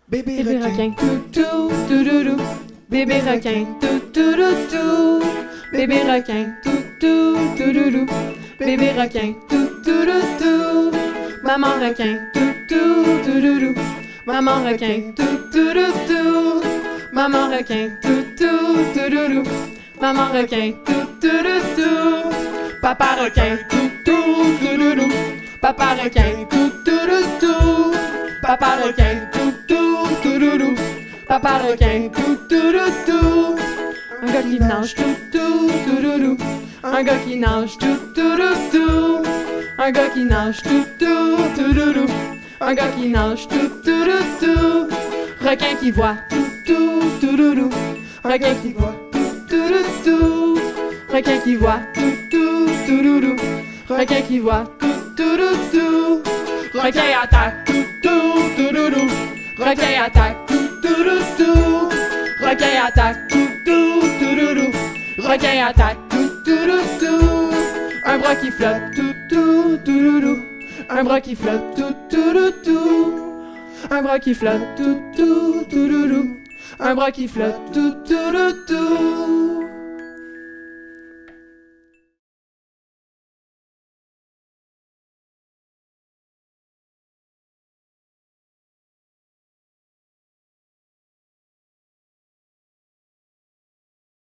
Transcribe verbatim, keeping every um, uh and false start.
Bébé Bébé requin. requin, toutou, toudoudou. Bébé requin, toutou, toutou. Bébé requin, toutou, toudoudou. Bébé requin, toutou, toutou. Maman requin, toutou, toudoudou. Maman requin, toutou, toutou. Maman requin, toutou, toudoudou. Maman requin, toutou, toutou. Papa requin, toutou, toudoudou. Papa requin, toutou, toutou. Papa requin, toutou, toudoudou. Papa requin, toutou, toutou. Un gars qui nage, toutou, toudoudou. Un gars qui nage, toutou, toutou. Un gars qui nage, toutou, toudoudou. Un gars qui nage, toutou, toutou. Requin qui voit, toutou, toudoudou. Requin qui voit, toutou, toutou. Requin qui voit, toutou, toudoudou. Requin qui voit, toutou, toutou. Requin attaque, toutou, toudoudou. Requin attaque, toutou, toutou. Requin attaque, toutou, toudoudou. Requin attaque, toutou, toutou. Un bras qui flotte, toutou, toudoudou. Un bras qui flotte, toutou, toutou. Un bras qui flotte, toutou, toudoudou. Un bras qui flotte, toutou, toutou.